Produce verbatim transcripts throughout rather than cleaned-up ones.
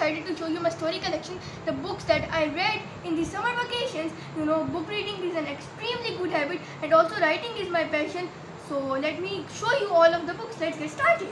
excited to show you my story collection, the books that I read in the summer vacations. You know, book reading is an extremely good habit, and also writing is my passion. So let me show you all of the books. Let's get started.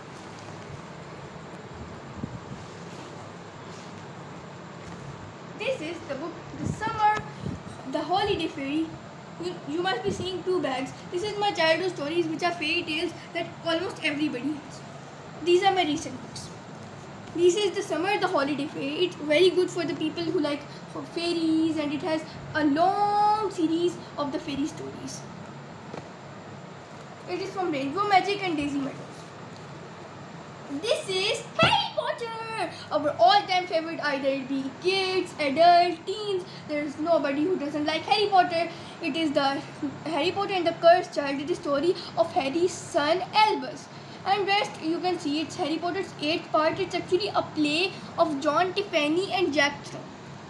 This is the book, The Summer, The Holiday Fairy. You, you must be seeing two bags. This is my childhood stories, which are fairy tales that almost everybody has. These are my recent books. This is The Summer, The Holiday Fairy. It's very good for the people who like for fairies, and it has a long series of the fairy stories. It is from Rainbow Magic and Daisy Meadows. This is Harry Potter, our all-time favorite, either it be kids, adults, teens. There is nobody who doesn't like Harry Potter. It is the Harry Potter and the Cursed Child. It is the story of Harry's son Albus. And rest, you can see it's Harry Potter's eighth part. It's actually a play of John Tiffany and Jack Straw.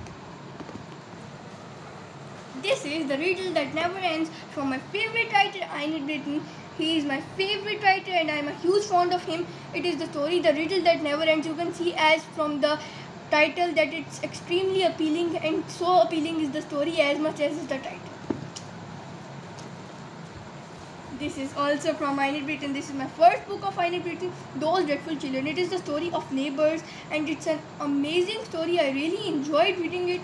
This is The Riddle That Never Ends from my favorite writer, Enid Blyton. He is my favorite writer and I am a huge fan of him. It is the story The Riddle That Never Ends. You can see as from the title that it's extremely appealing, and so appealing is the story as much as is the title. This is also from Enid Blyton. This is my first book of Enid Blyton, Those Dreadful Children. It is the story of neighbors, and it's an amazing story. I really enjoyed reading it.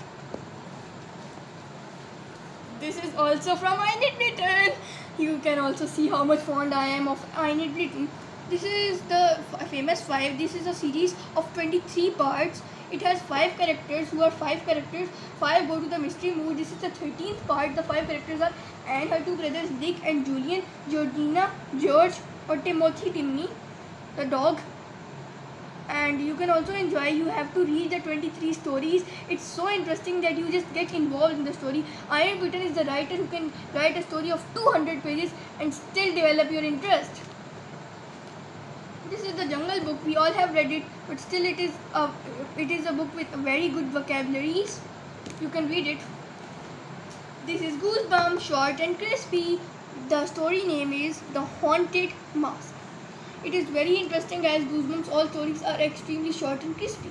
This is also from Enid Blyton. You can also see how much fond I am of Enid Blyton. This is the famous five. This is a series of twenty-three parts. It has five characters who are five characters. Five go to the mystery mood. This is the thirteenth part. The five characters are Anne, her two brothers Dick and Julian, Georgina, George, or Timothy Timmy, the dog. And you can also enjoy, you have to read the twenty-three stories. It's so interesting that you just get involved in the story. Enid Blyton is the writer who can write a story of two hundred pages and still develop your interest. This is the Jungle Book. We all have read it, but still it is a, it is a book with very good vocabularies. You can read it. This is Goosebumps, short and crispy. The story name is The Haunted Mask. It is very interesting as Goosebumps, all stories are extremely short and crispy.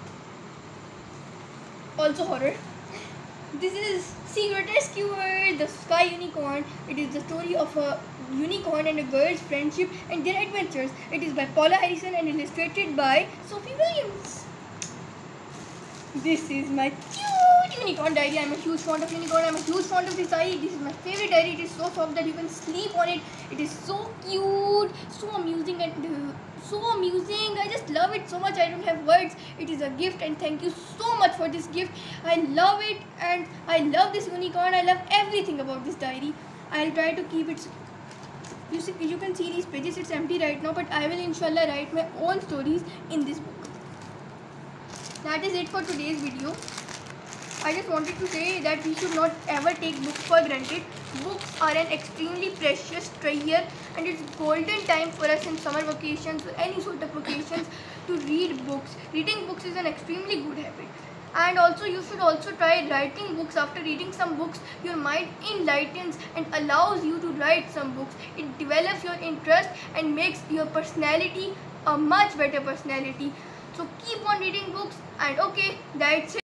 Also horror. This is Secret Rescuer, The Sky Unicorn. It is the story of a unicorn and a girl's friendship and their adventures. It is by Paula Harrison and illustrated by Sophie Williams. This is my cute unicorn diary. I'm a huge fan of unicorn. I'm a huge fan of this diary. This is my favorite diary. It is so soft that you can sleep on it. It is so cute, so amusing, and uh, so amusing. I just love it so much. I don't have words. It is a gift, and thank you so much for this gift. I love it, and I love this unicorn. I love everything about this diary. I'll try to keep it. You see, you can see these pages. It's empty right now, but I will inshallah write my own stories in this book. That is it for today's video. I just wanted to say that we should not ever take books for granted. Books are an extremely precious treasure, and it's golden time for us in summer vacations or any sort of vacations to read books. Reading books is an extremely good habit. And also you should also try writing books. After reading some books, your mind enlightens and allows you to write some books. It develops your interest and makes your personality a much better personality. So keep on reading books, and okay, that's it.